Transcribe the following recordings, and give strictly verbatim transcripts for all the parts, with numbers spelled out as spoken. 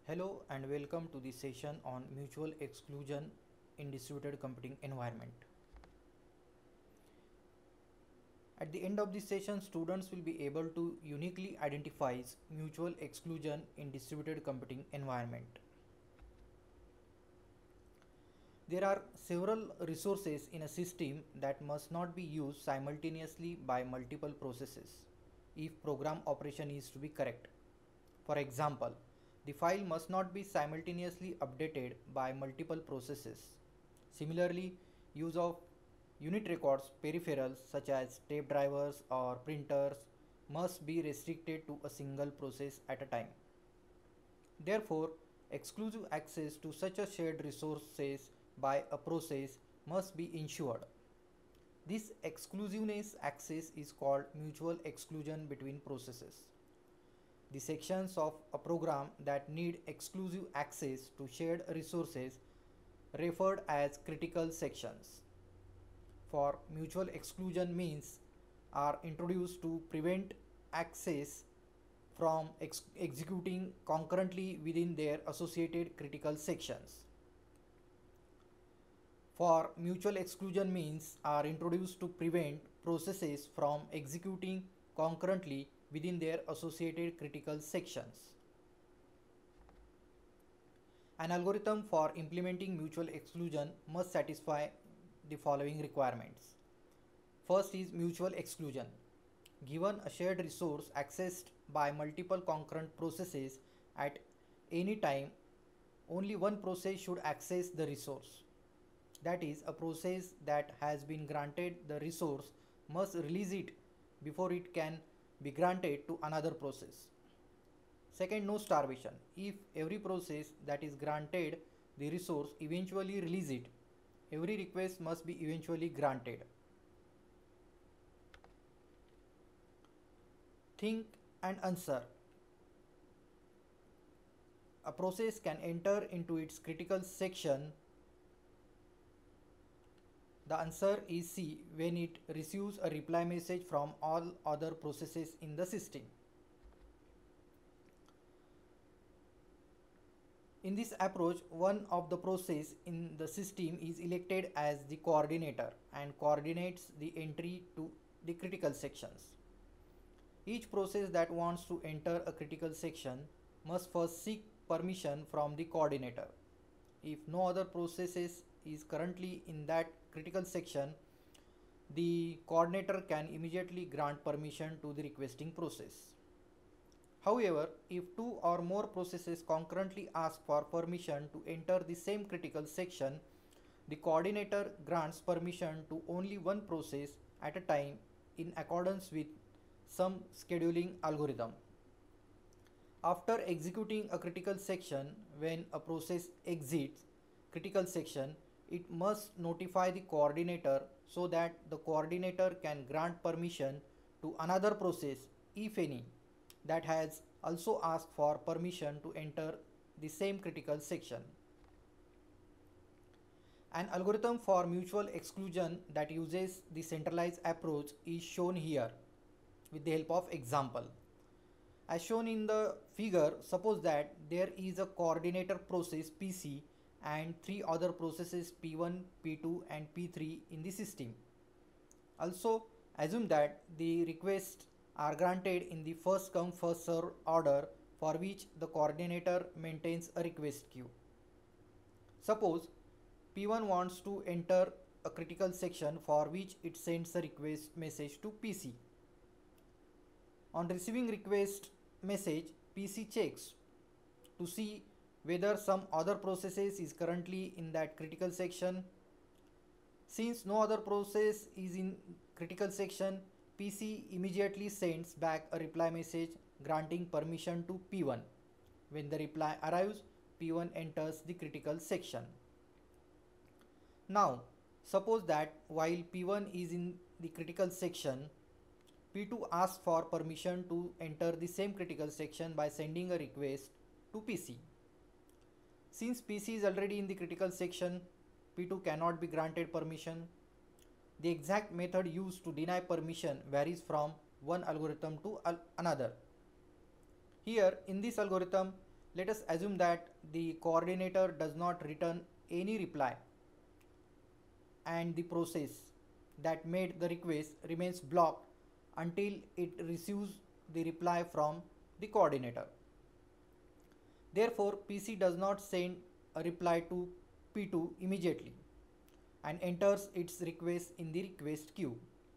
Hello and welcome to the session on mutual exclusion in distributed computing environment. At the end of this session, students will be able to uniquely identify mutual exclusion in distributed computing environment. There are several resources in a system that must not be used simultaneously by multiple processes if program operation is to be correct. For example, the file must not be simultaneously updated by multiple processes. Similarly, use of unit records peripherals such as tape drivers or printers must be restricted to a single process at a time. Therefore, exclusive access to such a shared resources by a process must be ensured. This exclusiveness access is called mutual exclusion between processes. The sections of a program that need exclusive access to shared resources referred as critical sections. For mutual exclusion means are introduced to prevent access from ex executing concurrently within their associated critical sections. For mutual exclusion means are introduced to prevent processes from executing concurrently within their associated critical sections. An algorithm for implementing mutual exclusion must satisfy the following requirements. First is mutual exclusion. Given a shared resource accessed by multiple concurrent processes at any time, only one process should access the resource. That is, a process that has been granted the resource must release it before it can be granted to another process. Second, no starvation. If every process that is granted the resource eventually release it, every request must be eventually granted. Think and answer. A process can enter into its critical section. The answer is C, when it receives a reply message from all other processes in the system. In this approach, one of the process in the system is elected as the coordinator and coordinates the entry to the critical sections. Each process that wants to enter a critical section must first seek permission from the coordinator. If no other processes is currently in that critical section, the coordinator can immediately grant permission to the requesting process. However, if two or more processes concurrently ask for permission to enter the same critical section, the coordinator grants permission to only one process at a time in accordance with some scheduling algorithm. After executing a critical section, when a process exits critical section, it must notify the coordinator so that the coordinator can grant permission to another process, if any, that has also asked for permission to enter the same critical section. An algorithm for mutual exclusion that uses the centralized approach is shown here with the help of example. As shown in the figure, suppose that there is a coordinator process P C and three other processes P one, P two and P three in the system. Also, assume that the requests are granted in the first come first served order for which the coordinator maintains a request queue. Suppose P one wants to enter a critical section for which it sends a request message to P C. On receiving request message, P C checks to see whether some other processes is currently in that critical section. Since no other process is in critical section, P C immediately sends back a reply message granting permission to P one. When the reply arrives, P one enters the critical section. Now, suppose that while P one is in the critical section, P two asks for permission to enter the same critical section by sending a request to P C. Since P C is already in the critical section, P two cannot be granted permission. The exact method used to deny permission varies from one algorithm to another. Here in this algorithm, Let us assume that the coordinator does not return any reply and the process that made the request remains blocked until it receives the reply from the coordinator. Therefore, P C does not send a reply to P two immediately and enters its request in the request queue.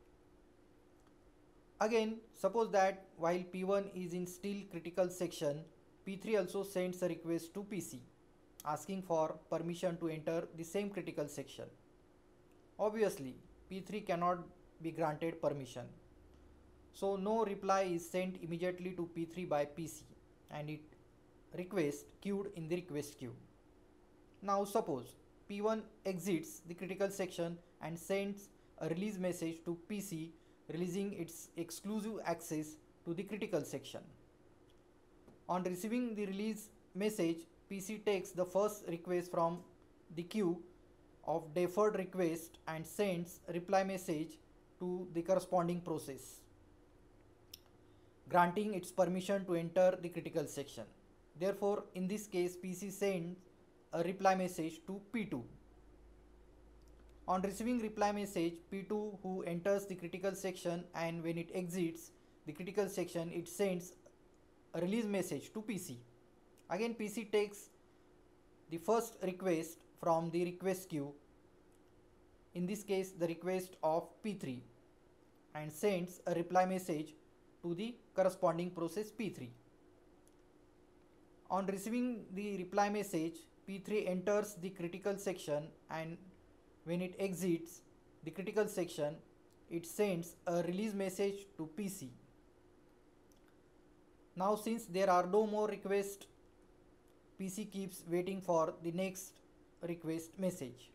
Again, suppose that while P one is in still critical section, P three also sends a request to P C asking for permission to enter the same critical section. Obviously, P three cannot be granted permission. So no reply is sent immediately to P three by P C and it request queued in the request queue. Now suppose P one exits the critical section and sends a release message to P C releasing its exclusive access to the critical section. On receiving the release message, P C takes the first request from the queue of deferred request and sends a reply message to the corresponding process, granting its permission to enter the critical section. Therefore, in this case, P C sends a reply message to P two. On receiving reply message, P two who enters the critical section, and when it exits the critical section, it sends a release message to P C. Again, P C takes the first request from the request queue, in this case the request of P three, and sends a reply message to the corresponding process P three. On receiving the reply message, P three enters the critical section, and when it exits the critical section, it sends a release message to P C. Now since there are no more requests, P C keeps waiting for the next request message.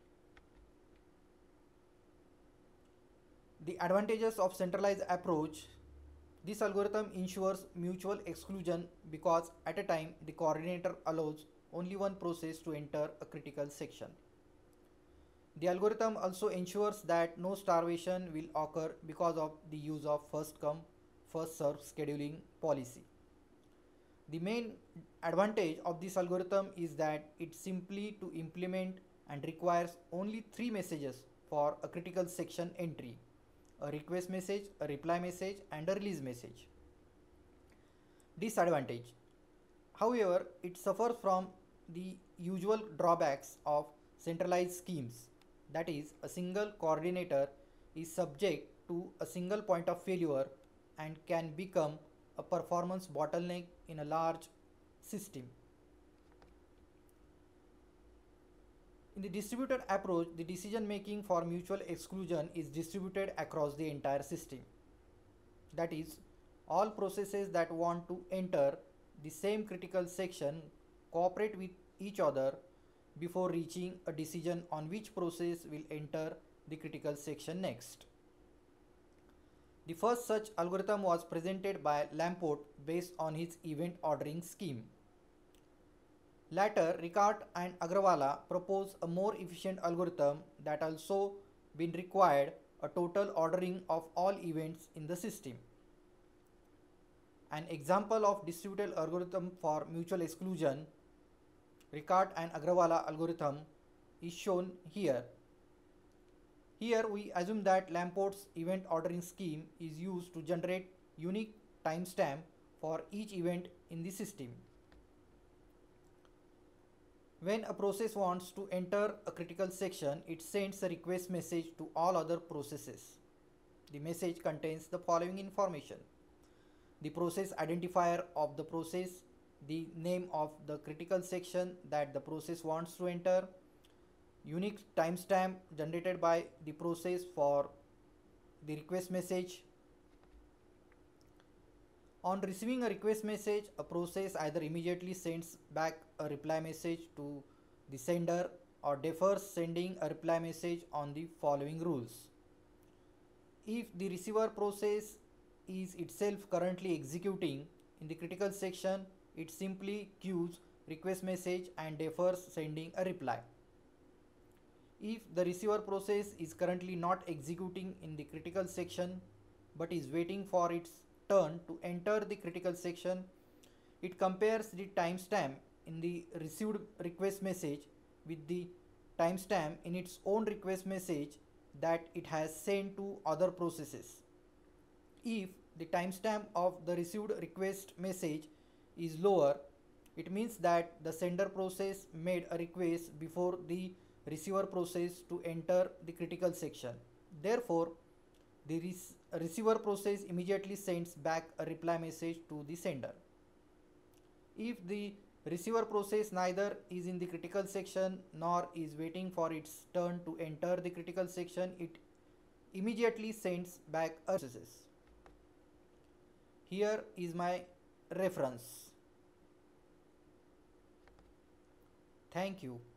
The advantages of centralized approach: this algorithm ensures mutual exclusion because at a time the coordinator allows only one process to enter a critical section. The algorithm also ensures that no starvation will occur because of the use of first come first served scheduling policy. The main advantage of this algorithm is that it's simply to implement and requires only three messages for a critical section entry: a request message, a reply message, and a release message. Disadvantage: however, it suffers from the usual drawbacks of centralized schemes. That is, a single coordinator is subject to a single point of failure and can become a performance bottleneck in a large system. In the distributed approach, the decision making for mutual exclusion is distributed across the entire system. That is, all processes that want to enter the same critical section cooperate with each other before reaching a decision on which process will enter the critical section next. The first such algorithm was presented by Lamport based on his event ordering scheme. Later, Ricart and Agrawala proposed a more efficient algorithm that also been required a total ordering of all events in the system. An example of distributed algorithm for mutual exclusion, Ricart and Agrawala algorithm, is shown here. Here we assume that Lamport's event ordering scheme is used to generate unique timestamp for each event in the system. When a process wants to enter a critical section, it sends a request message to all other processes. The message contains the following information: the process identifier of the process, the name of the critical section that the process wants to enter, unique timestamp generated by the process for the request message. On receiving a request message, a process either immediately sends back a reply message to the sender or defers sending a reply message on the following rules. If the receiver process is itself currently executing in the critical section, it simply queues request message and defers sending a reply. If the receiver process is currently not executing in the critical section but is waiting for its turn to enter the critical section, it compares the timestamp in the received request message with the timestamp in its own request message that it has sent to other processes. If the timestamp of the received request message is lower, it means that the sender process made a request before the receiver process to enter the critical section. Therefore, the receiver process immediately sends back a reply message to the sender. If the receiver process neither is in the critical section nor is waiting for its turn to enter the critical section, it immediately sends back a process. Here is my reference. Thank you.